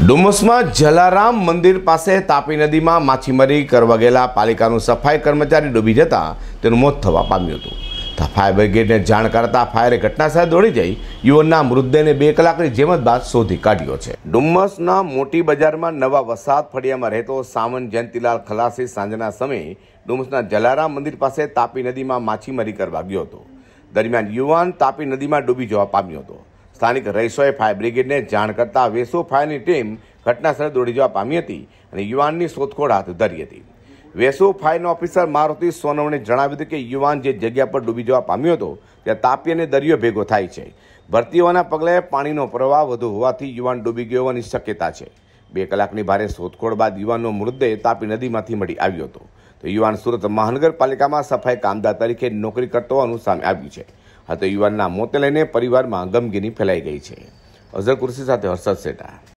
ડુમસમાં જલારામ મંદિર પાસે તાપી નદીમાં માછીમારી કરવા ગયેલા પાલિકાનું સફાઈ કર્મચારી ડૂબી જતા તેનું મોત થવા પામ્યું હતું. ફાયર બ્રિગેડને જાણ કરતા ફાયરે ઘટનાસ્થળે દોડી જઈ યુવાનના મૃતદેહને 2 કલાકની જેમત બાદ શોધી કાઢ્યો છે. ડુમસના મોટી બજારમાં નવા વસાહત ફળિયામાં રહેતો સાવંત જયંતિલાલ ખલાસી સાંજના સમયે ડુમસના જલારામ મંદિર પાસે તાપી નદીમાં માછીમારી કરવા ગયો હતો. દરમિયાન યુવાન તાપી નદીમાં ડૂબી જવા પામ્યો હતો. સ્થાનિક રહીશોએ ફાયર બ્રિગેડને જાણ કરતા વેસુ ફાયરની ટીમ ઘટનાસ્થળે દોડી જવા પામી હતી અને યુવાનની શોધખોળ હાથ ધરી હતી. વેસુ ફાયરના ઓફિસર મારુતિ સોનવણે જણાવ્યું હતું કે યુવાન જે જગ્યા પર ડૂબી જવા પામ્યો હતો ત્યાં તાપી અને દરિયો ભેગો થાય છે. ભરતી હોવાના પગલે પાણીનો પ્રવાહ વધુ હોવાથી યુવાન ડૂબી ગયો હોવાની શક્યતા છે. 2 કલાકની ભારે શોધખોળ બાદ યુવાનનો મૃતદેહ તાપી નદીમાંથી મળી આવ્યો હતો. તો યુવાન સુરત મહાનગરપાલિકામાં સફાઈ કામદાર તરીકે નોકરી કરતો હોવાનું સામે આવ્યું છે. હવે તો યુવાનના મોતને લઈને પરિવારમાં ગમગીની ફેલાઈ ગઈ છે. અઝર કુર્સી સાથે હર્ષદ સેઠા.